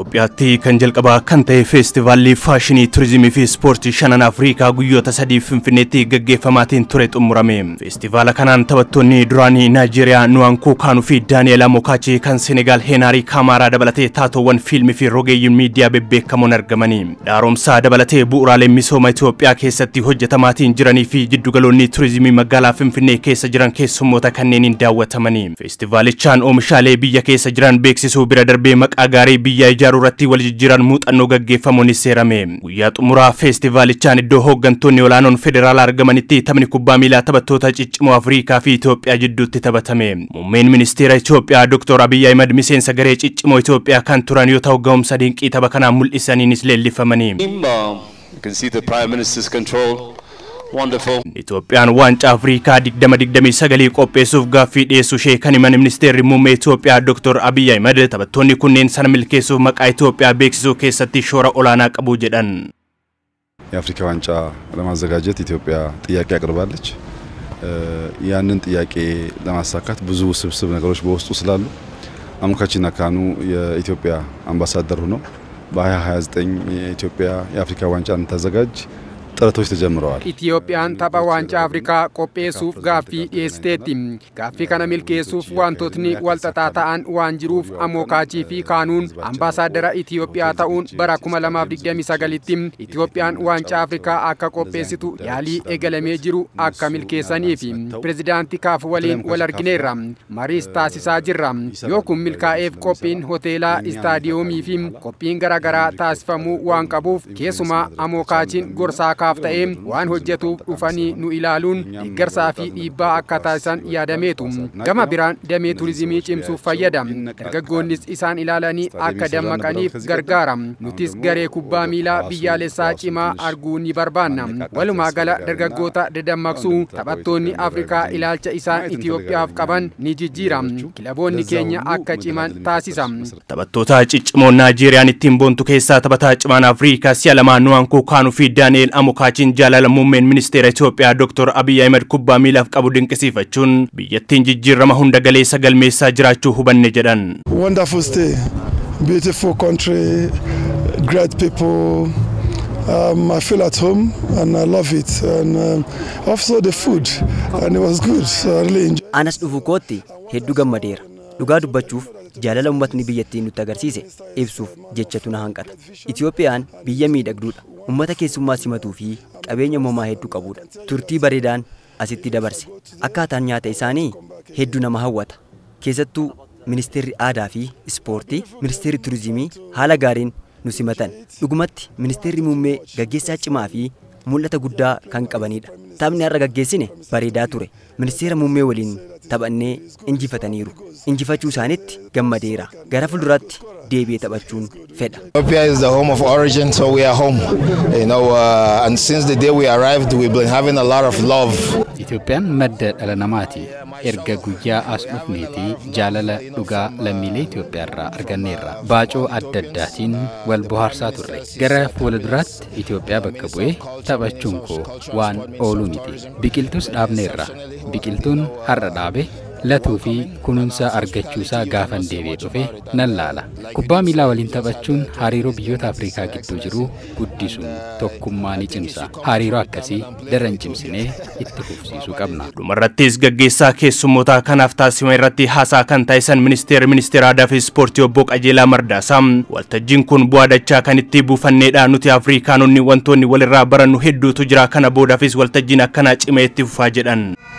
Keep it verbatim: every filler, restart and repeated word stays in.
Itoophiyaatti kan jalqabaa kan ta'e feestivaalli faashinii turizimii fi ispoortii shanan Afrikaa guyyoota sadii Finfinneetti gaggeeffamaatiin ture xumurame. Feestivaala kanaan taphattoonni duraanii Naayijeeriyaa Nuwankoo Kaanuu fi Daani'eel Amokaachii kan Senegaal Heenaarii Kaamaaraa dabalatee taatoowwan fiilmii fi rogeeyyiin miidiyaa bebbeekamoon argamanii. Dhaaromsaa dabalatee bu'uuraalee misooma Itoophiyaa keessatti hojjetamaatiin jiranii fi jiddugaloonni turizimii magaalaa Finfinnee keessa jiran keessummoota kanneeniin daawwatamanii. Feestivaalichaan oomishaalee biyya keessa jiran beeksisuu bira darbee maqaa gaarii biyya ijaaruu irratti wal jijjiiran muuxannoo gaggeeffamuun seerame. Guyyaa xumuraa feestivaalichaan iddoo hooggantoonni olaanoon federaalaa argamanitti taphni kubbaa miilaa taphattoota ciccimoo Afrikaa fi Itiyoophiyaa jidduutti taphatame. Muummeen Ministeera Itiyoophiyaa Doktor Abiyyi Ahimad miseensa garee ciccimoo Itiyoophiyaa kan turan yoo ta'u ga'umsa dinqii tapha kanaan mul'isaniinis leellifamanii. You can see the Prime Minister's control. Wonderful. Itoophiyaan waancaa Afrikaa digdama digdamii sagal qopheessuuf gaafii dhiheessuu ishee kan himan Ministirri Muummee Itiyoophiyaa Doktor Abiyyi Ahimad taphattoonni kunneen sana milkeessuuf maqaa Itiyoophiyaa beeksisuu keessatti shoora olaanaa qabu jedhan. የአፍሪካ ዋንጫ ለማዘጋጀት ኢትዮጵያ ጥያቄ አቅርባለች። ያንን ጥያቄ ለማሳካት ብዙ ውስብስብ ነገሮች በውስጡ ስላሉ አሞካችና ካኑ የኢትዮጵያ አምባሳደር ሆነው በ2029 የኢትዮጵያ የአፍሪካ ዋንጫ እንታዘጋጅ ጥረቶች ተጀምረዋል። ኢትዮጵያን tapha waancaa Afrikaa qopheessuuf gaafii dhiheessiteetti. Gaafii kana milkeessuuf wantootni walxaxaa ta'an waan jiruuf Amokaachii fi Kaanuun Ambaasaaddara Itiyoophiyaa ta'uun bara kuma lamaaf digdamii sagalitti Itiyoophiyaan waancaa Afrikaa akka qopheessitu yaalii eegalamee jiru akka milkeessaniif pirezidaantii kaaf waliin wal argineerra. Mariis taasisaa jirra. Yoo kun milkaa'eef qophiin hoteelaa, istaadiyoomii fi qophiin garaagaraa taasifamuu waan qabuuf keessumaa Amokaachiin gorsaa kaaf ta'ee waan hojjetuuf dhufanii nu ilaaluun deeggarsaa fi dhiibbaa akka taasisan yaadameetu. Gama biraan damee turizimii cimsuuf fayyada. Dargaggoonnis isaan ilaalanii akka dammaqaniif gargaara. Nutis garee kubbaa miilaa biyyaalessaa cimaa arguu ni barbaanna. Walumaa gala dargaggoota dadammaqsuu taphattoonni Afrikaa ilaalcha isaan Itiyoophiyaaf qaban ni jijjiira. Kilaboonni keenya akka ciman taasisa. Taphattoota ciccimoo Naayijeeriyaan ittiin boontu keessaa taphataa cimaan Afrikaa si'a lamaa Nuwankoo Kaanuu fi Daani'eel Amokachiin jaalala muummeen Ministeera Itiyoophiyaa Doktor Abiyyi Ahimad kubbaa miilaaf qabu dinqisiifachuun biyyattiin jijjiirama hunda galeessa galmeessaa jiraachuu hubanne jedhan. Wonderful stay, beautiful country, great people. Um, I feel at home and I love it, and um, also the food, and it was good, so I really enjoyed. Anas dhufu kootti hedduu gammadeera. Dhugaa dubbachuuf jaalala uummatni biyyattiin nutti agarsiise ibsuuf jechatu na hanqata. Itiyoophiyaan biyya miidhagduudha. Uummata keessummaa simatuu fi qabeenya uumamaa hedduu qabudha. Turtii bareedaan asitti dabarse. Akkaataan nyaata isaanii hedduu nama hawwata. Keessattuu Ministirri Aadaa fi Ispoortii, Ministirri Turizimii haala gaariin nu simatan. Dhugumatti Ministirri Muummee gaggeessaa cimaa fi mul'ata guddaa kan qabanidha. Taphni har'a gaggeessine bareedaa ture. Ministeera Muummee waliin taphannee injifataniiru. Injifachuu isaaniitti gammadeera. Gara fuulduraatti deebi'ee taphachuun fedha. Ethiopia is the home of origin, so we are home. You know, uh, and since the day we arrived, we've been having a lot of love. Itoophiyaan madda dhala namaati. Erga guyyaa as dhufneetii jaalala dhugaa lammiilee Itoophiyaa irraa arganneerra. Baacoo adda addaatiin wal bohaarsaa turre. Gara fuulduraatti Itoophiyaa bakka bu'ee taphachuun koo waan oolu miti. Biqiltuus dhaabneerra. Biqiltuun har'a dhaabe latuu fi kunuunsa argachuusaa gaafan deebi'ee dhufe nan laala. Kubbaa miilaa waliin taphachuun hariiroo biyyoota Afrikaa gidduu jiru guddisuun tokkummaa ni cimsa. Hariiroo akkasii daran cimsinee itti fufsiisuu qabna. Dhumarrattis gaggeessaa keessummoota kanaaf taasifame irratti haasaa kan taasisan Ministeerri Ministeera Aadaa fi Ispoortii Obbo Qajeelaa Mardaasaa waltajjiin kun bu'aa dachaa kan itti buufanneedha. Nuti Afrikaanonni wantoonni walirraa barannu hedduutu jira. Kana boodaafis waltajjiin akkanaa cimee itti fufaa jedhan.